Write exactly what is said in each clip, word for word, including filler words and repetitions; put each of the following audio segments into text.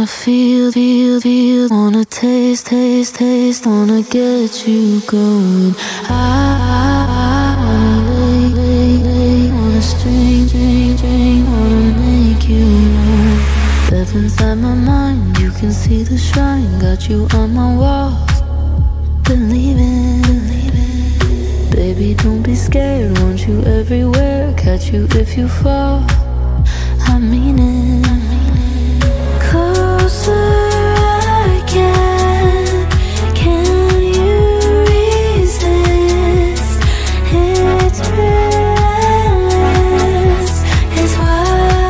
feel, feel, feel, wanna taste, taste, taste, wanna get you going. I, I wanna lay, lay, lay on a string, string, string, wanna make you mine. Deep inside my mind, you can see the shrine. Got you on my walls, believing, believing. Baby, don't be scared, want you everywhere. Catch you if you fall, I mean it. Closer I can, can you resist? It's relentless, it's why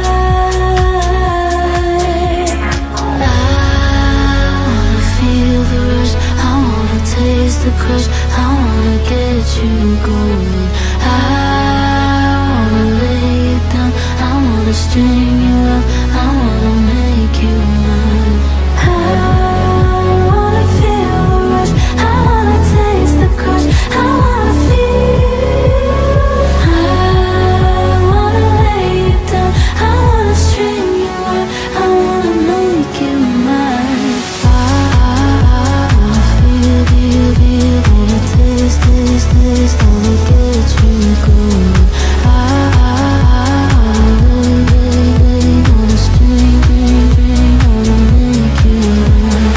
I wanna feel the rush, I wanna taste the crush, I wanna get you going. I wanna lay it down, I wanna string you up, I wanna make you mine. I wanna feel the rush, I wanna taste the crush, I wanna feel. I wanna lay it down, I wanna string you up, I wanna make you mine. I, I wanna feel, feel, feel, wanna taste, taste, taste, wanna get you going. I, I, I wanna lay, lay, lay, wanna string, string, string, wanna make you mine.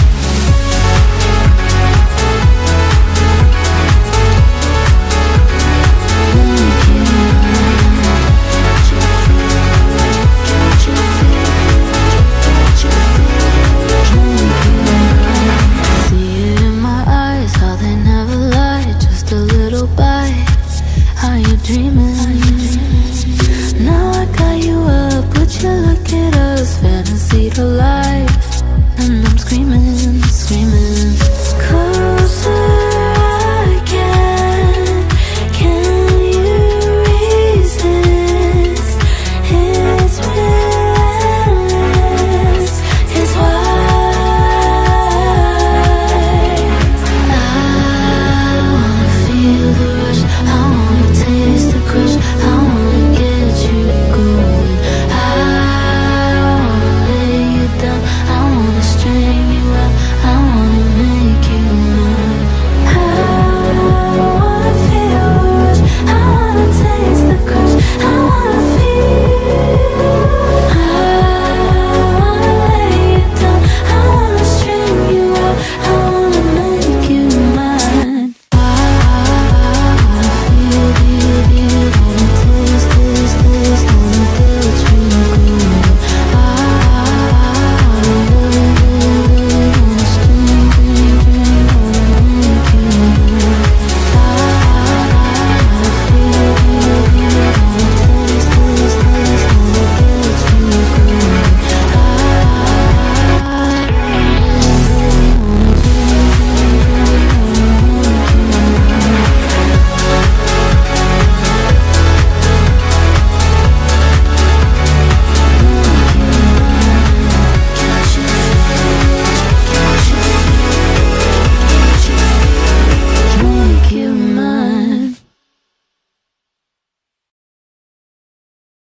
Make you mine. Get you feel, get you feel, get you feel, make you mine. See it in my eyes, how they never lie. Just a little bite, how you dreaming? Now I got you up, would you look at us? Fantasy to life.